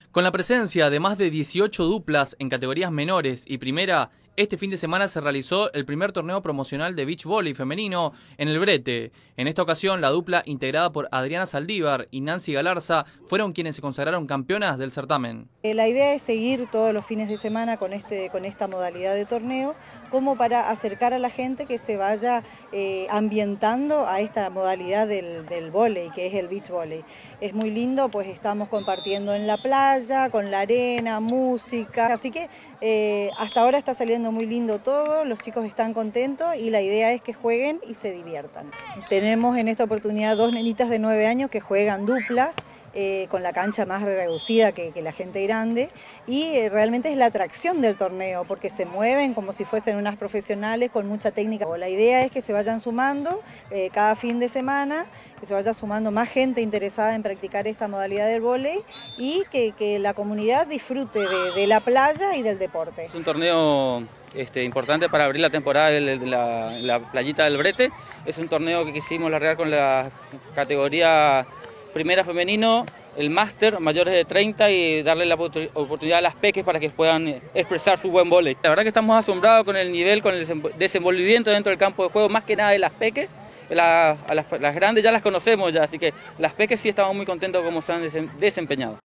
Con la presencia de más de 18 duplas en categorías menores y primera, este fin de semana se realizó el primer torneo promocional de beach volley femenino en el Brete. En esta ocasión, la dupla integrada por Adriana Saldívar y Nancy Galarza fueron quienes se consagraron campeonas del certamen. La idea es seguir todos los fines de semana con esta modalidad de torneo, como para acercar a la gente que se vaya ambientando a esta modalidad del vóley, que es el beach volley. Es muy lindo, pues estamos compartiendo en la playa, con la arena, música, así que hasta ahora está saliendo muy lindo todo, los chicos están contentos y la idea es que jueguen y se diviertan. Tenemos en esta oportunidad 2 nenitas de 9 años que juegan duplas, con la cancha más reducida que la gente grande, y realmente es la atracción del torneo porque se mueven como si fuesen unas profesionales con mucha técnica. La idea es que se vayan sumando cada fin de semana, que se vaya sumando más gente interesada en practicar esta modalidad del vóley y que la comunidad disfrute de la playa y del deporte. Es un torneo importante para abrir la temporada de la playita del Brete. Es un torneo que quisimos largar con la categoría primera femenino, el máster, mayores de 30, y darle la oportunidad a las peques para que puedan expresar su buen vóley. La verdad que estamos asombrados con el nivel, con el desenvolvimiento dentro del campo de juego, más que nada de las peques. Las grandes ya las conocemos ya, así que las peques sí estamos muy contentos como se han desempeñado.